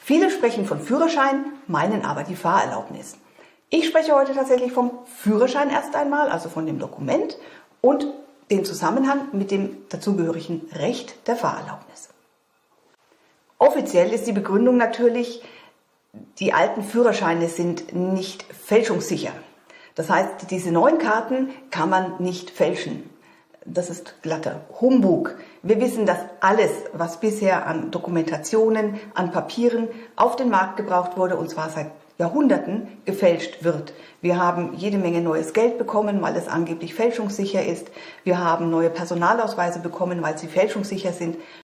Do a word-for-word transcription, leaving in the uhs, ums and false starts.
Viele sprechen von Führerschein, meinen aber die Fahrerlaubnis. Ich spreche heute tatsächlich vom Führerschein erst einmal, also von dem Dokument und dem Zusammenhang mit dem dazugehörigen Recht der Fahrerlaubnis. Offiziell ist die Begründung natürlich, die alten Führerscheine sind nicht fälschungssicher. Das heißt, diese neuen Karten kann man nicht fälschen. Das ist glatter Humbug. Wir wissen, dass alles, was bisher an Dokumentationen, an Papieren auf den Markt gebraucht wurde, und zwar seit Jahrhunderten, gefälscht wird. Wir haben jede Menge neues Geld bekommen, weil es angeblich fälschungssicher ist. Wir haben neue Personalausweise bekommen, weil sie fälschungssicher sind.